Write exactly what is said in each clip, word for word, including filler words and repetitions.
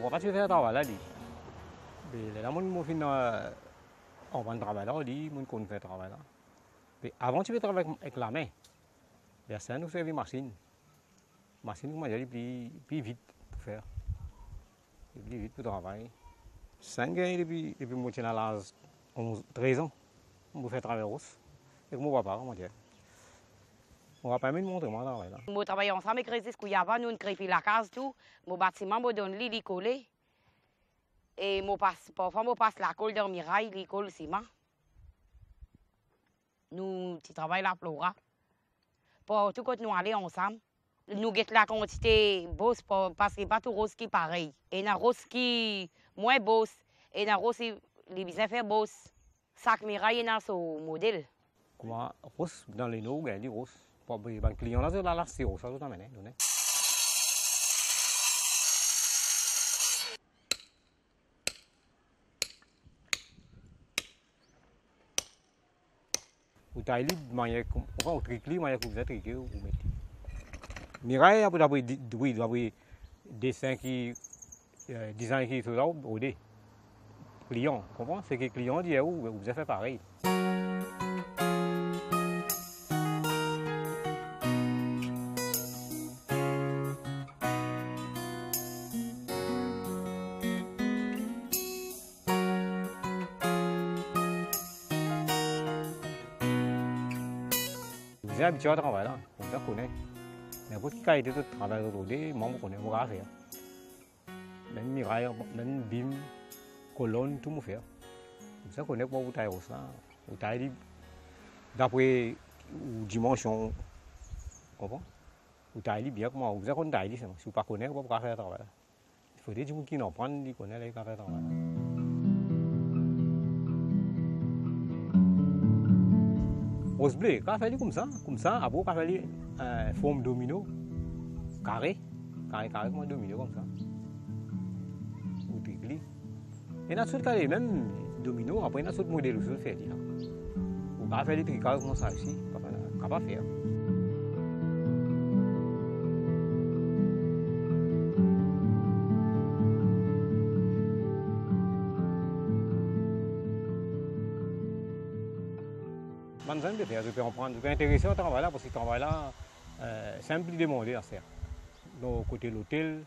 va pas faire travail là, dit. Mais là, mon fin, on va travailler là, dit, mon qu'on fait travail là. Mais avant, tu fais travailler avec la main. Mais ça nous sert une machine. Machine, comment dire, plus plus vite pour faire. Plus vite pour travailler. cinq ans depuis depuis moi j'ai l'âge onze treize ans. On fait travailler rose. Et mon papa, comment dire. On va pas me montrer moi là. Moi travaille ensemble avec Résiste Kouyava, nous créons la case tout, mon bâtiment me donne l'île collé. Et moi passe parfois moi passe la colle de miraille, l'école ciment. Nous tu travaille la flora. Pour tout quand nous aller ensemble, nous guette la quantité bosse parce que pas tout rose qui pareil. Et na rose qui moins bosse et na rose les business faire bosse. Sac miraille na son modèle. Comment rose dans les noms, gagne rose. Pour les clients là, c'est là c'est rose ça tout amène, donné. Ou taille manière enfin au tricli manière que vous êtes triqué ou mettez. Miraille après d'avoir oui d'avoir dessin qui design qui sur là au dé. Client, comprends? C'est que le client dit où vous avez fait pareil. Vous êtes habitué à travailler là, vous connaissez. N'importe quelle qualité de travail aujourd'hui, moi je connais, je vais faire. Même miraille, même bim, colonne, tout me fait. Vous connaissez quoi vous taillez ça? Vous taillez d'après dimension, comprends? Vous taillez bien comment vous avez taillé ça. Si vous ne connaissez pas, vous pouvez faire travail. Il faut des gens qui n'en prennent, qui connaissent les faire travail. Rose bleu, quand on fait comme ça, comme ça, après on fait une forme domino, carré, carré, carré comme un domino comme ça. Ou tricli. Et dans ce cas, même domino, après on a ce modèle où se fait là. On va faire des tricages comme ça aussi, on va faire. Manzan de faire, je peux en prendre, je peux intéresser au travail là parce que le travail là, euh, c'est un peu demandé à faire. Donc côté de l'hôtel.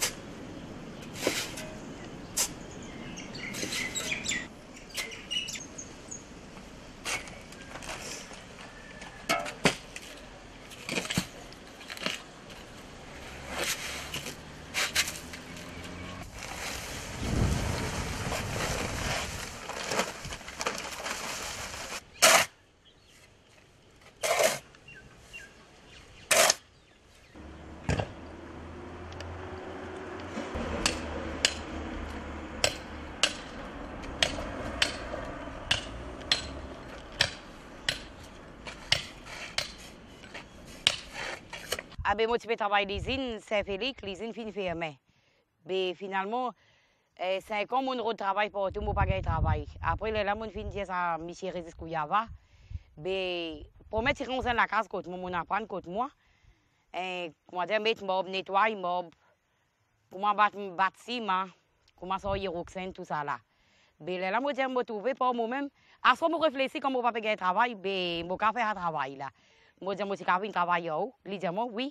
Ah ben moi tu peux travailler l'usine, c'est Félix, l'usine finit fermée. Mais finalement, eh, cinq ans mon travail pour tout mon pas de travail. Après là mon fin dire ça Michel Résiste Kouyava. Ben pour mettre tirer dans la case côté moi mon apprendre côté moi. Eh comment dire mettre mob nettoyer mob. Comment battre bâtiment, comment ça y roxane tout ça là. Ben là moi dire me trouver pour moi-même. À ce moment réfléchir comment on va faire travail, ben mon faire un travail là. Moi, je suis un travail. Il dit oui.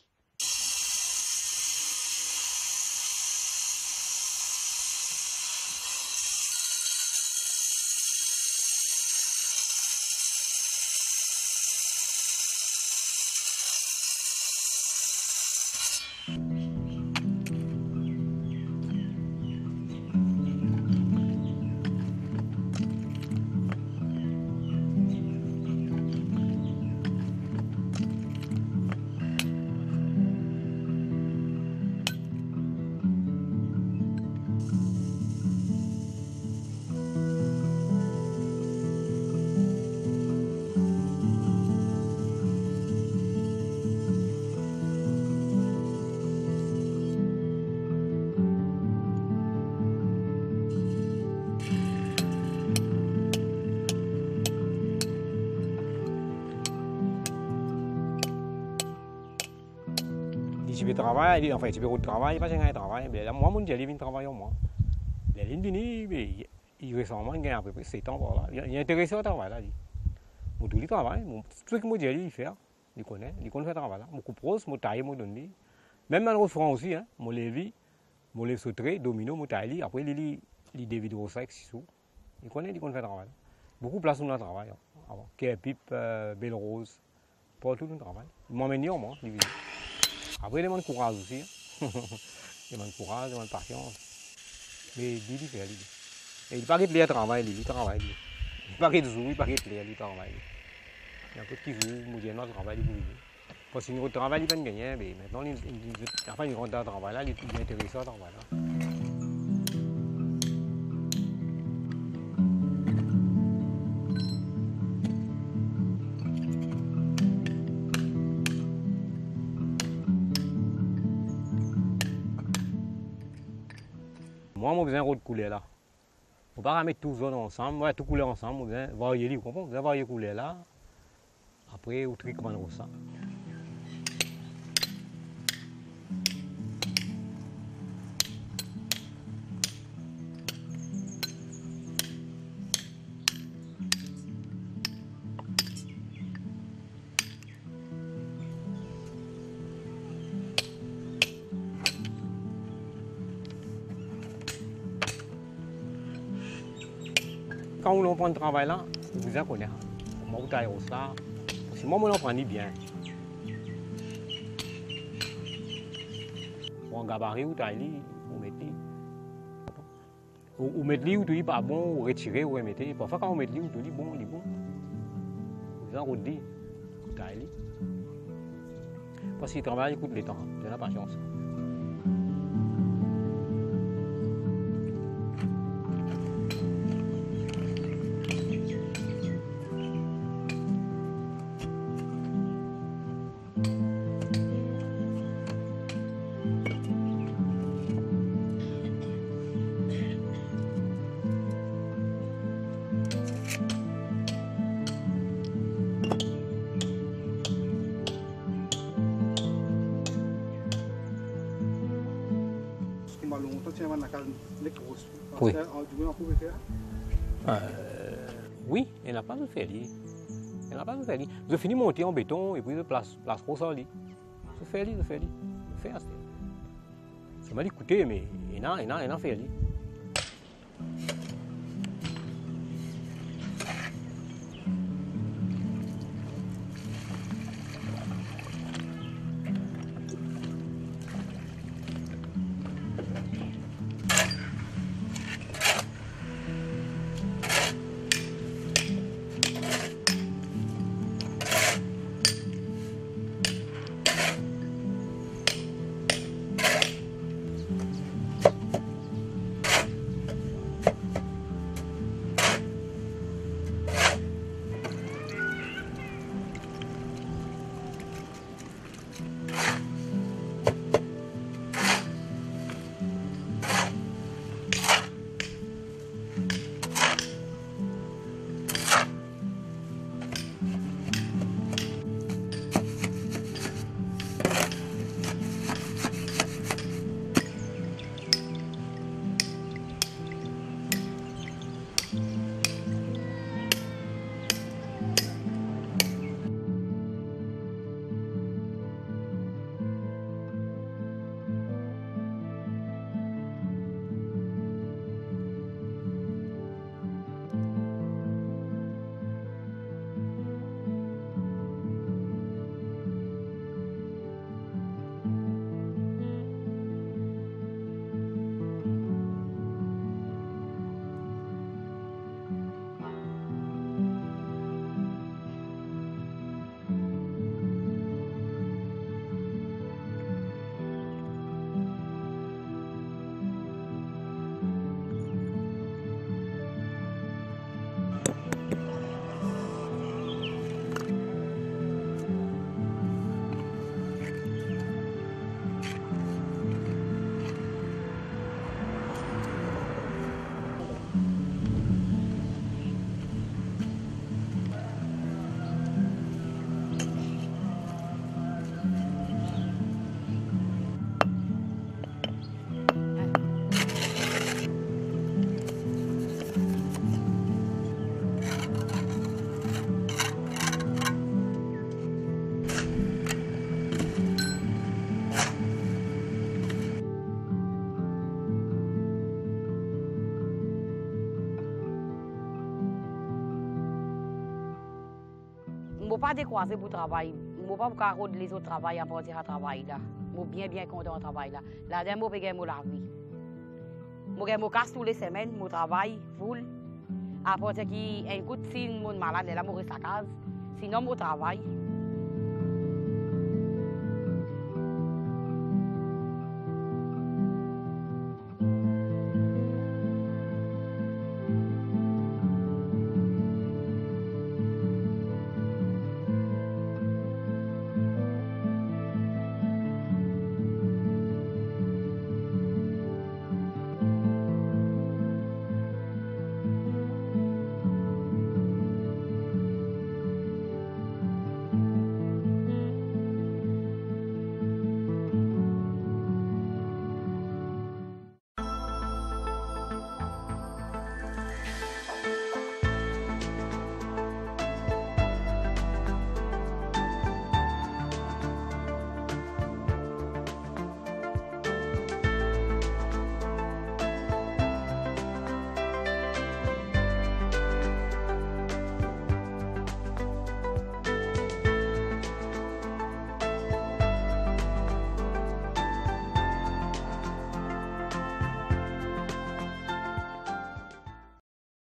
tu peux travailler, enfin, tu peux travailler, pas de travail. Mais là, moi, mon Dieu, il vient travailler moi. Les lignes venues, il récemment, il a à peu près sept ans par là. Il est intéressé au travail là. Mon tout le travail, tout ce que mon Dieu, il fait, il connaît, il connaît le travail là. Mon coup pros, mon taille, mon donné. Même dans le front aussi, hein, mon levi, mon lève sauté, domino, mon taille, après, il il David Rosac, six il connaît, il connaît le travail. Beaucoup de place où on travaille. Pipe, Belle Rose, pas tout le travail. Moi, je moi, après, il demande courage aussi. Il demande courage, il demande patience. Mais il dit, il fait. Et il ne paraît pas de travail, il travaille. Il ne paraît pas de jour, il ne paraît pas de travail. Il y a un peu de jour, il dit, non, travail, il parce qu'il travaille, il ne peut pas gagner. Mais maintenant, enfin, il rentre dans le travail, là, il est intéressé au travail. Là. Moi, j'ai besoin de couleur là. On ne peut pas mettre tout zone ensemble, ouais, tout couleur ensemble, on besoin varier, vous comprenez? On besoin varier couleur là. Après, on trie comme ça. Quand on prend le travail là, vous en connaissez. Moi, vous taillez ça. Parce que moi, je prends bien. Pour un gabarit, vous taillez, vous mettez. Vous mettez, vous dites pas bon, vous retirez, vous remettez. Parfois, quand vous mettez, vous dites bon, il est bon. Vous en redit, vous taillez. Parce que le travail coûte le temps, de la patience. Oui. Euh, oui, elle n'a pas de faire. Elle n'a pas de faire. Je finis monter en béton et puis je place, place pour ça. Je fais, je fais, je fais. Ça m'a dit écoutez, mais il n'a, il n'a, il n'a fait. Je ne pas décroiser pour le travail. Je ne pas pour les autres travail à partir du travail. Je suis bien, bien content du travail. Là, je peux gagner la vie. Je gagne casse tous les semaines, je travaille full. À partir qu'il y a un coup de signe, je suis malade, je reste à la case. Sinon, je travaille.